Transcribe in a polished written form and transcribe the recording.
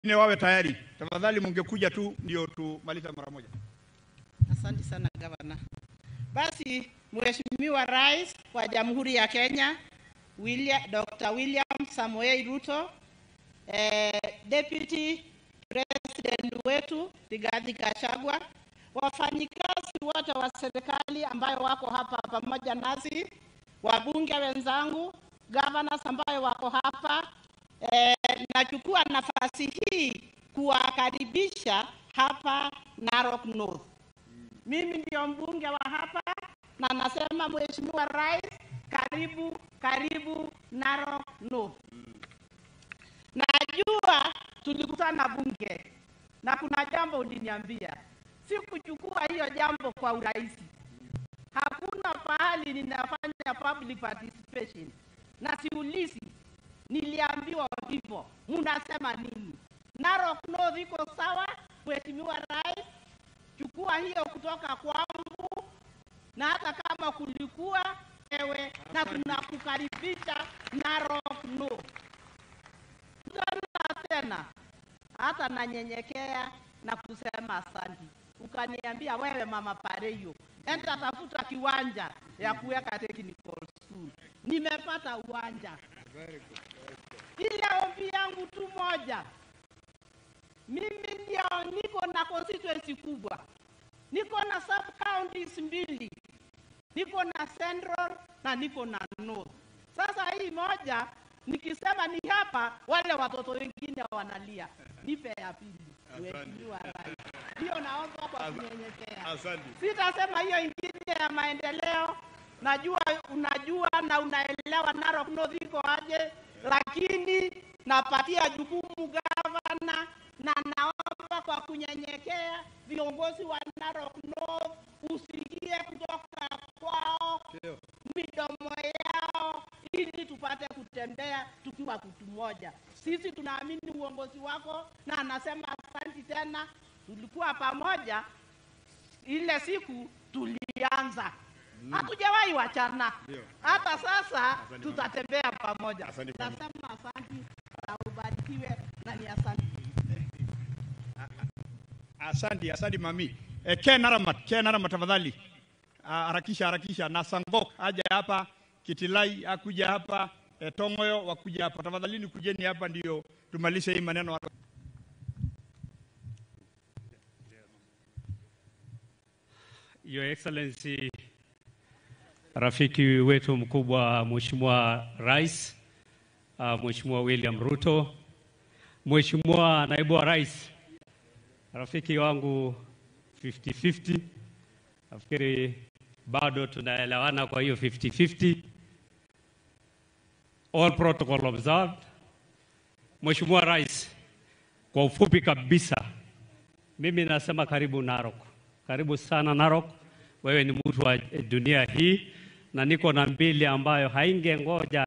wawe tayari. Tafadhali mungekuja tu ndio tumaliza mara moja. Asante sana gavana. Basi Mheshimiwa Rais wa Jamhuri ya Kenya Dr. William Samoei Ruto, Deputy President wetu Rigathi Gachagua, wafanyikazi wote wa serikali ambayo wako hapa pamoja nasi, wabunge wenzangu, governors ambayo wako hapa, nachukua nafasi hii kuwakaribisha hapa Narok North. Mimi ndio mbunge wa hapa na nasema Mheshimiwa Rais, karibu Narok North. Najua tulikutana bunge na kuna jambo uliniambia. Sikuchukua hiyo jambo kwa urahisi. Hakuna pahali ninafanya public participation na siulizi. Niliambiwa hivyo. Mnasema nini? Narok North iko sawa, Mheshimiwa Rais. Chukua hiyo kutoka kwangu, na hata kama kulikuwa ewe, na tunakukaribisha Narok North. Tena hata nanyenyekea na kusema asante. Ukaniambia wewe mama Pareyo, enda tafuta kiwanja ya kuweka technical school. Nimepata uwanja. Ile ombi yangu tu moja. Mimi ndio niko na constituency kubwa. Niko na sub counties 2. Niko na Central na niko na North. Sasa hii moja nikisema ni hapa, wale watoto wengine wanalia. Nipe ya pili. Mheshimiwa Rais. Ndio naomba kwa kunyenyekea. Asante. Sitasema hiyo ingine ya maendeleo. Najua unajua na unaelewa Narok North iko aje, lakini napatia jukumu gavana na naomba kwa kunyenyekea viongozi wa Narok North usikie kutoka kwao midomo yao ili tupate kutembea tukiwa kitu moja. Sisi tunaamini uongozi wako na anasema asante tena. Tulikuwa pamoja ile siku tulianza. Hatujawahi wachana. Hata sasa tutatembea pamoja. Nasema asante na ubarikiwe na ni asante. Asante mami. Ken Naramat tafadhali. Harakisha na Sangok aje hapa, Kitilai akuja hapa, Tongoyo wakuja hapa. Tafadhali kujeni hapa ndio tumalize hii maneno. Your Excellency, rafiki wetu mkubwa Mheshimiwa Rais, Mheshimiwa William Ruto, Mheshimiwa Naibu wa Rais, rafiki wangu 50-50, nafikiri bado tunaelewana kwa hiyo 50-50. All protocol observed. Mheshimiwa Rais, kwa ufupi kabisa, mimi nasema karibu Narok. Karibu sana Narok. Wewe ni mtu wa dunia hii na niko na mbili ambayo haingengoja